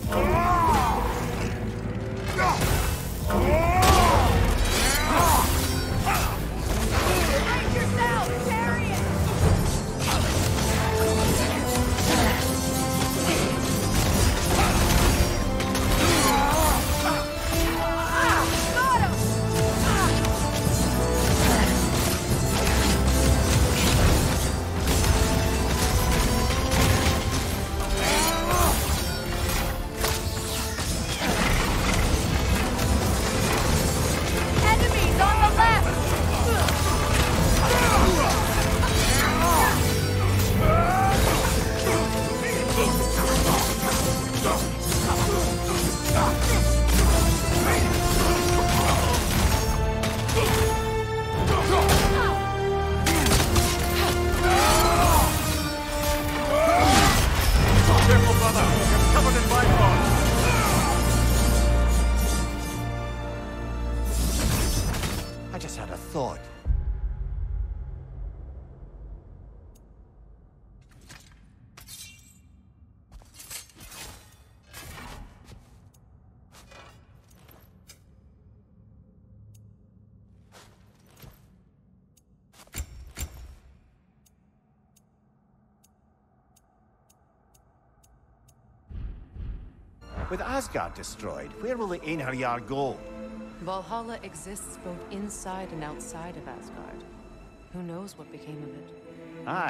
I just had a thought. With Asgard destroyed, where will the Einherjar go? Valhalla exists both inside and outside of Asgard. Who knows what became of it?